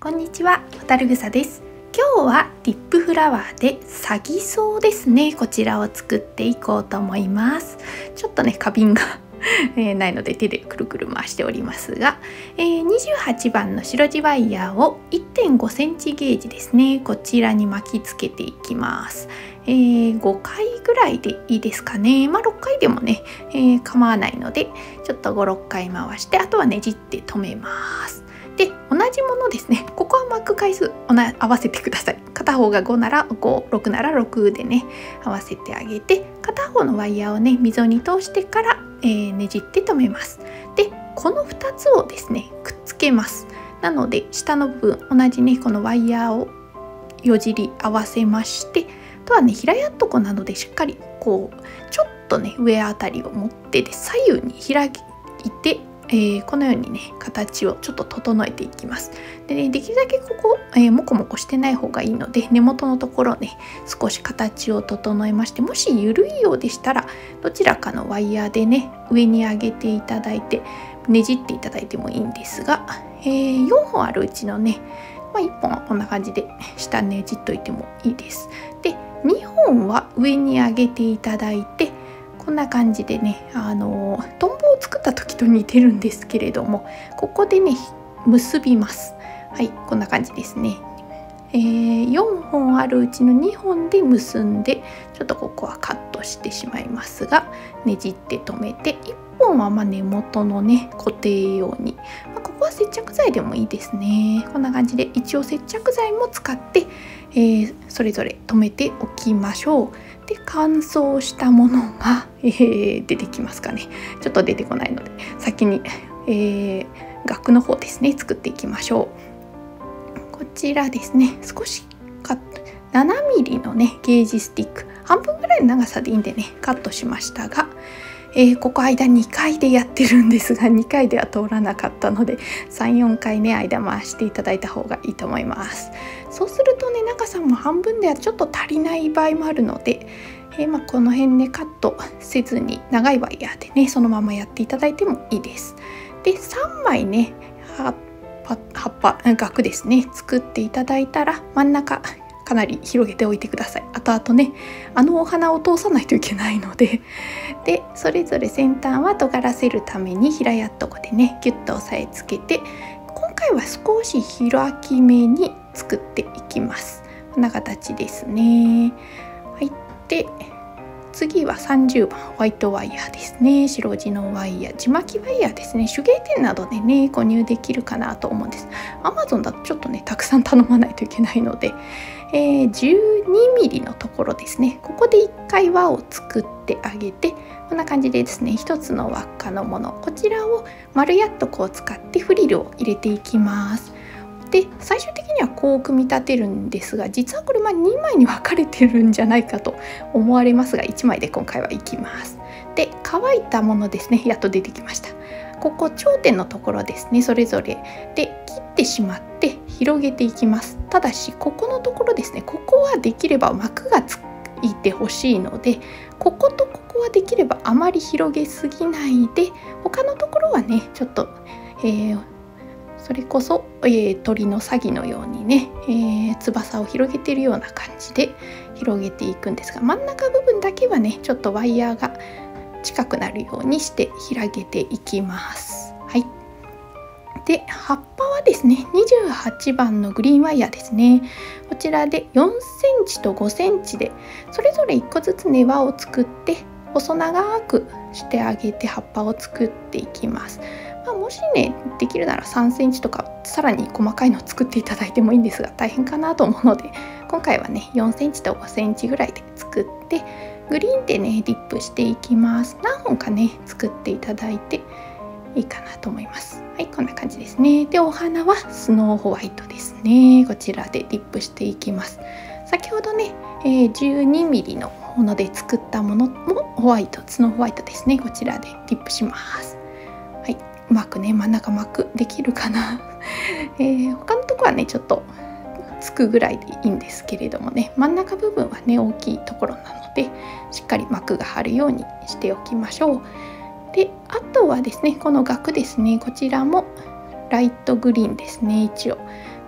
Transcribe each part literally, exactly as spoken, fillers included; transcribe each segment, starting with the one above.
こんにちは、ホタルグサです。今日はリップフラワーでサギソウですね、こちらを作っていこうと思います。ちょっとね花瓶がえないので手でくるくる回しておりますが、えー、にじゅうはちばんの白地ワイヤーを いってんごセンチゲージですね、こちらに巻きつけていきます。えー、ごかいぐらいでいいですかね。まあろっかいでもね、えー、構わないのでちょっとご、ろっかい回して、あとはねじって止めます。で、同じものですね、ここは巻く回数合わせてください。片方がごならご、ろくならろくでね合わせてあげて、片方のワイヤーをね溝に通してから、えー、ねじって止めます。で、このふたつをですねくっつけます。なので下の部分同じねこのワイヤーをよじり合わせまして、あとはね平やっとこなのでしっかりこうちょっとね上あたりを持ってで左右に開いて、えー、このようにね形をちょっと整えていきます。で、ね、できるだけここ、えー、モコモコしてない方がいいので、根元のところね少し形を整えまして、もし緩いようでしたらどちらかのワイヤーでね上に上げていただいてねじっていただいてもいいんですが、えー、よんほんあるうちのね、まあ、いっぽんはこんな感じで下ねじっといてもいいです。で、にほんは上に上げていただいて、こんな感じでね、あのー、トンボを作った時と似てるんですけれども、ここでね結びます。はい、こんな感じですね。えー、よんほんあるうちのにほんで結んで、ちょっとここはカットしてしまいますが、ねじって止めて、いっぽんはまあ根元のね固定用に、まあ、ここは接着剤でもいいですね。こんな感じで一応接着剤も使って、えー、それぞれ止めておきましょう。で、乾燥したものが、えー、出てきますかね。ちょっと出てこないので先に、えー、額の方ですね作っていきましょう。こちらですね、少しカットななミリのねゲージスティック、半分ぐらいの長さでいいんでねカットしましたが、えー、ここ間にかいでやってるんですが、にかいでは通らなかったのでさん、よんかいね間回していただいた方がいいと思います。そうするとね長さも半分ではちょっと足りない場合もあるので、えーまあ、この辺ねカットせずに長いワイヤーでねそのままやっていただいてもいいです。で、さんまいね葉っぱ、葉っぱ額ですね作っていただいたら、真ん中かなり広げておいてください。あとあとねあのお花を通さないといけないのでで、それぞれ先端は尖らせるために平やっとこでねギュッと押さえつけて、今回は少し開き目に作っていきます。こんな形ですね。はい。で、次はさんじゅうばんホワイトワイヤーですね。白地のワイヤー、地巻きワイヤーですね。手芸店などでね購入できるかなと思うんです。 Amazon だとちょっとねたくさん頼まないといけないので、えー、じゅうにミリのところですね、ここでいっかい輪を作ってあげて、こんな感じでですねひとつの輪っかのもの、こちらを丸やっとこう使ってフリルを入れていきます。で、最終的にはこう組み立てるんですが、実はこれまあにまいに分かれてるんじゃないかと思われますが、いちまいで今回はいきます。で、乾いたものですね、やっと出てきました。ここ頂点のところですね、それぞれで切ってしまって広げていきます。ただしここのところですね、ここはできれば膜がついてほしいので、こことここはできればあまり広げすぎないで、他のところはねちょっと、えーそれこそ、えー、鳥のサギのようにね、えー、翼を広げているような感じで広げていくんですが、真ん中部分だけはねちょっとワイヤーが近くなるようにして広げていきます。はい。で、葉っぱはですねにじゅうはちばんのグリーンワイヤーですね。こちらでよんセンチとごセンチでそれぞれいっこずつね輪を作って細長くしてあげて葉っぱを作っていきます。まあ、もしねできるならさんセンチとかさらに細かいのを作っていただいてもいいんですが、大変かなと思うので今回はねよんセンチとごセンチぐらいで作って、グリーンでねディップしていきます。何本かね作っていただいていいかなと思います。はい、こんな感じですね。で、お花はスノーホワイトですね。こちらでディップしていきます。先ほどね、えー、じゅうにミリのもので作ったものもホワイト、スノーホワイトですね。こちらでディップします。はい、うまくね真ん中膜できるかな、えー、他のとこはねちょっとつくぐらいでいいんですけれどもね、真ん中部分はね大きいところなのでしっかり膜が張るようにしておきましょう。で、あとはですねこの額ですね、こちらもライトグリーンですね一応。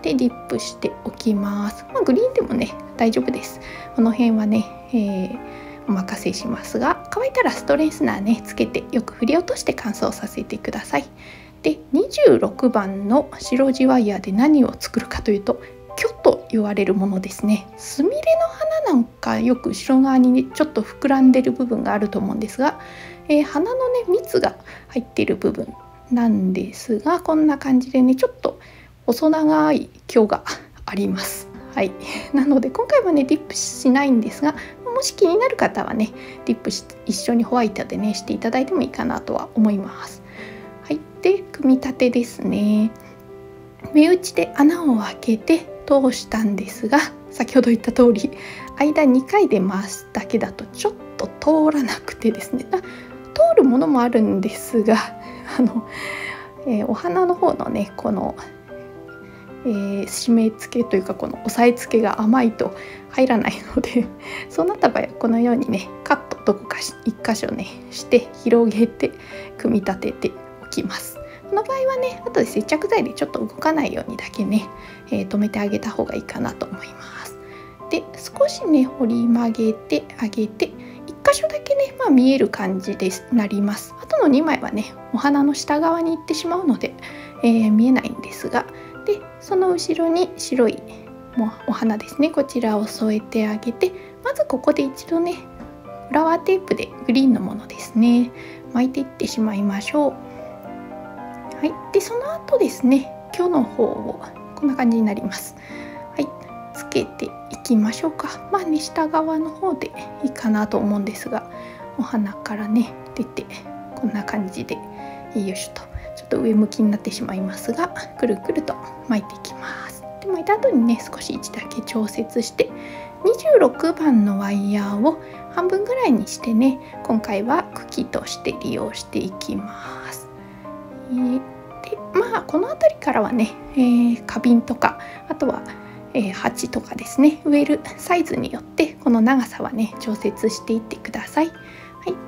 でディップしておきます。まあ、グリーンでもね大丈夫です。この辺はね、えー、お任せしますが、乾いたらストレンスナーねつけてよく振り落として乾燥させてください。でにじゅうろくばんの白地ワイヤーで何を作るかというと、キョと言われるものですね。スミレの花なんかよく後ろ側にねちょっと膨らんでる部分があると思うんですが、えー、花のね蜜が入っている部分なんですが、こんな感じでねちょっと細長いキョがあります。はい、なので今回はねディップしないんですが、もし気になる方はねディップし一緒にホワイトでねしていただいてもいいかなとは思います。はい、で組み立てですね。目打ちで穴を開けて通したんですが、先ほど言った通り間にかいで回すだけだとちょっと通らなくてですね、あ通るものもあるんですが、あの、えー、お花の方のねこの、えー、締め付けというかこの押さえつけが甘いと入らないのでそうなった場合はこのようにねカットどこか一箇所ねして広げて組み立てておきます。この場合はね後で接着剤でちょっと動かないようにだけね、えー、止めてあげた方がいいかなと思います。で少しね折り曲げてあげていっ箇所だけね、まあ、見える感じでなります。あとのにまいはねお花の下側に行ってしまうので、えー、見えないんですが、でその後ろに白いもうお花ですね、こちらを添えてあげて、まずここで一度ねフラワーテープでグリーンのものですね巻いていってしまいましょう。はい、でその後ですね今日の方をこんな感じになります。はい、つけていきましょうか。まあね下側の方でいいかなと思うんですが、お花からね出てこんな感じでよいしょと、ちょっと上向きになってしまいますがくるくると巻いていきます。で巻いた後にね少し位置だけ調節してにじゅうろくばんのワイヤーを半分ぐらいにしてね、今回は茎として利用していきます。えー、でまあこの辺りからはね、えー、花瓶とかあとは、えー、鉢とかですね、植えるサイズによってこの長さはね調節していってください。はい、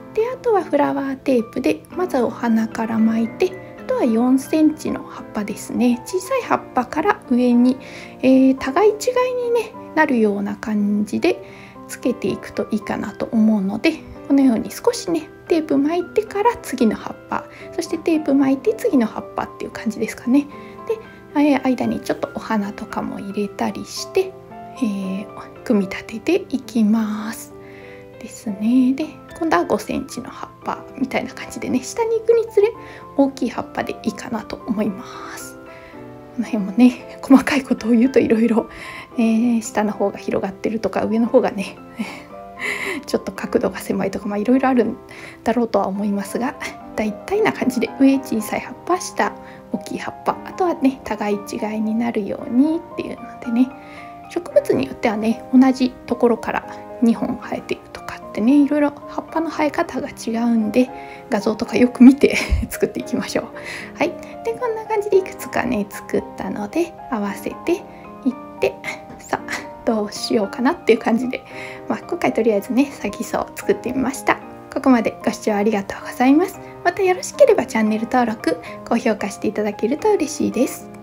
であとはフラワーテープでまずお花から巻いて、あとはよんセンチの葉っぱですね、小さい葉っぱから上に、えー、互い違いに、ね、なるような感じでつけていくといいかなと思うので、このように少しねテープ巻いてから次の葉っぱ、そしてテープ巻いて次の葉っぱっていう感じですかね。で、えー、間にちょっとお花とかも入れたりして、えー、組み立てていきますですね。で今度はごセンチの葉っぱみたいな感じでね、下に行くにつれ大きい葉っぱでいいかなと思います。この辺もね細かいことを言うといろいろ下の方が広がってるとか上の方がねちょっと角度が狭いとか、まあいろいろあるんだろうとは思いますが、大体な感じで上小さい葉っぱ、下大きい葉っぱ、あとはね互い違いになるようにっていうのでね、植物によってはね同じところからにほん生えているとかってね、いろいろ葉っぱの生え方が違うんで画像とかよく見て作っていきましょう。はい、でこんな感じでいくつかね作ったので合わせていって、さあどうしようかなっていう感じで、まあ、今回とりあえずねサギソを作ってみました。ここまでご視聴ありがとうございます。またよろしければチャンネル登録、高評価していただけると嬉しいです。